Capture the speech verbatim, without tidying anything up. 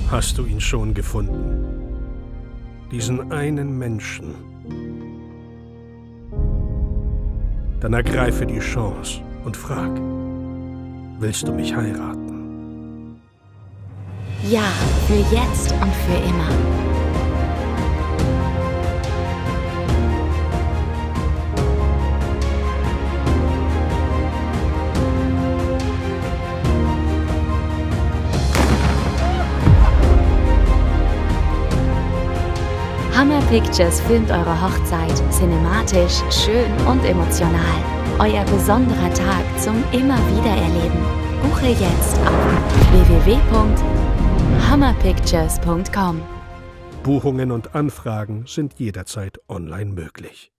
Hast du ihn schon gefunden? Diesen einen Menschen? Dann ergreife die Chance und frag: Willst du mich heiraten? Ja, für jetzt und für immer. Hammer Pictures filmt eure Hochzeit cinematisch, schön und emotional. Euer besonderer Tag zum immer wieder erleben. Buche jetzt auf w w w punkt hammer pictures punkt com. Buchungen und Anfragen sind jederzeit online möglich.